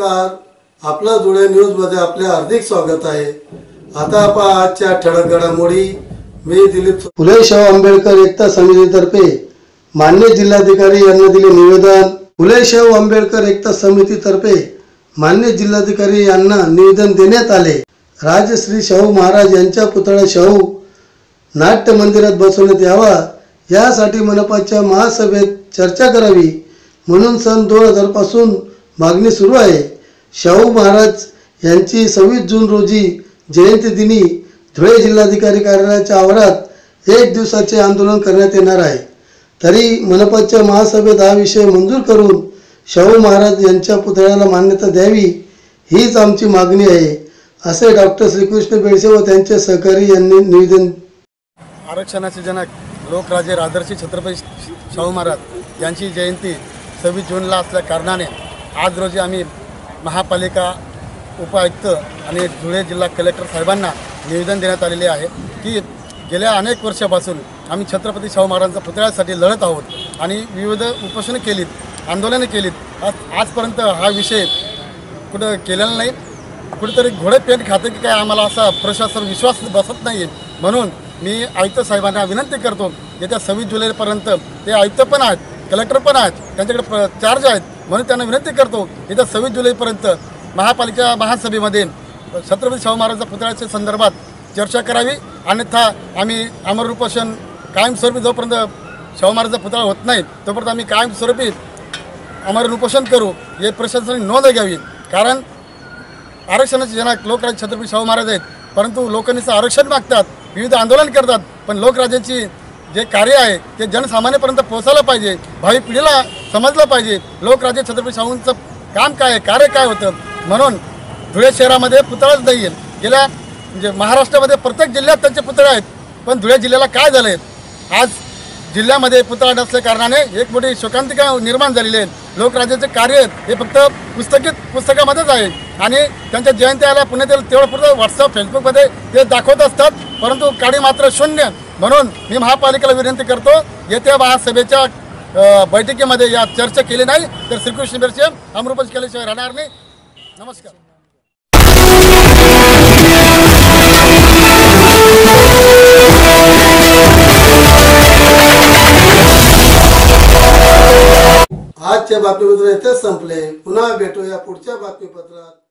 नमस्कार, आपला धुळे न्यूज मध्ये आपले हार्दिक स्वागत आहे। आता आपण आजच्या ठळक घडामोडी। मी दिलीप। फुले शाहू आंबेडकर एकता समितीतर्फे मान्य जिल्हाधिकारी यांना दिले निवेदन। फुले शाहू आंबेडकर एकता समितीतर्फे मान्य जिल्हाधिकारी यांना निवेदन देण्यात आले। राजश्री शाहू महाराज यांच्या पुतळा शाहू नाट्य मंदिरात बसवण्यात यावा यासाठी मनपाच्या महासभेत चर्चा करावी म्हणून सन 2000 पासून मागणी सुरू आहे। शाहू महाराज यांची 26 जून रोजी जयंती दिनी धुळे जिल्हाधिकारी कार्यालयाच्या आवारात 1 दिवसाचे आंदोलन करण्यात येणार आहे। तरी मनपाच्या महासभेत हा विषय मंजूर करून शाहू महाराज यांच्या पुतळ्याला मान्यता द्यावी हीच आमची मागणी आहे, असे डॉक्टर श्रीकृष्ण बेडसे व त्यांचे सहकारी यांनी निवेदन। आरक्षणाचे जनक लोकराजे राजर्षी छत्रपती शाहू महाराज यांची जयंती 26 जूनला असल्या कारणाने आज रोजी आम्ही महापालिका उपायुक्त आणि धुळे जिल्हा कलेक्टर साहेबांना निवेदन देण्यात आलेले आहे की गेल्या अनेक वर्षापासून आम्ही छत्रपती शाहू महाराजांच्या पुतळ्यासाठी लढत आहोत आणि विविध उपोषणे केलीत, आंदोलने केलीत। आजपर्यंत हा विषय कुठं केलेला नाही। कुठेतरी घोडे पेट खाते की काय आम्हाला असा प्रशासन विश्वास बसत नाही आहे। म्हणून मी आयुक्त साहेबांना विनंती करतो, येत्या 26 जुलैपर्यंत ते आयुक्त पण आहेत, कलेक्टर पण आहेत, त्यांच्याकडे चार्ज आहेत, म्हणून त्यांना विनंती करतो येत्या 26 जुलैपर्यंत महापालिका महासभेमध्ये छत्रपती शाहू महाराजांच्या पुतळ्याच्या संदर्भात चर्चा करावी, अन्यथा आम्ही अमर उपोषण कायमस्वरूपी जोपर्यंत शाहू महाराजांचा पुतळा होत नाही तोपर्यंत आम्ही कायमस्वरूपी अमर उपोषण करू, हे प्रशासनाने नोंद घ्यावी। कारण आरक्षणाचे जनक लोकराजे छत्रपती शाहू महाराज आहेत, परंतु लोकांचं आरक्षण मागतात, विविध आंदोलन करतात, पण लोकराजेची जे कार्य आहे ते जनसामान्यपर्यंत पोहोचायला पाहिजे, भावी पिढीला समजलं पाहिजे लोकराजे छत्रपती शाहूंचं काम काय आहे, कार्य काय होतं। म्हणून धुळे शहरामध्ये पुतळाच नाही आहे। गेल्या म्हणजे महाराष्ट्रामध्ये प्रत्येक जिल्ह्यात त्यांचे पुतळे आहेत, पण धुळे जिल्ह्याला काय झालं आहे, आज जिल्ह्यामध्ये पुतळा नसल्या कारणाने एक मोठी शोकांतिका निर्माण झालेली आहे। लोकराजेचे कार्य हे फक्त पुस्तकामध्येच आहे आणि त्यांच्या जयंती आल्या पुण्यातील तेवढं पुरतं व्हॉट्सअप फेसबुकमध्ये ते दाखवत असतात, परंतु काडी मात्र शून्य। म्हणून मी महापालिकेला विनंती करतो, येत्या महासभेच्या बैठकीमध्ये या चर्चा केली नाही तर श्रीकृष्ण बेडसे अमृपज केल्याशिवाय राहणार नाही। नमस्कार। आजच्या बातमीपत्र इथेच संपले। पुन्हा भेटूया पुढच्या बातमीपत्रात।